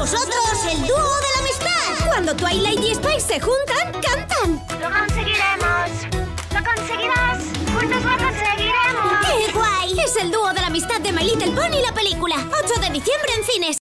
vosotros el dúo de la amistad. Cuando Twilight y Spice se juntan, cantan. ¡Lo conseguiremos! ¡Lo conseguirás! ¡Juntos lo conseguiremos! ¡Qué guay! Es el dúo de la amistad de My Little Pony, la película. 8 de diciembre en cines.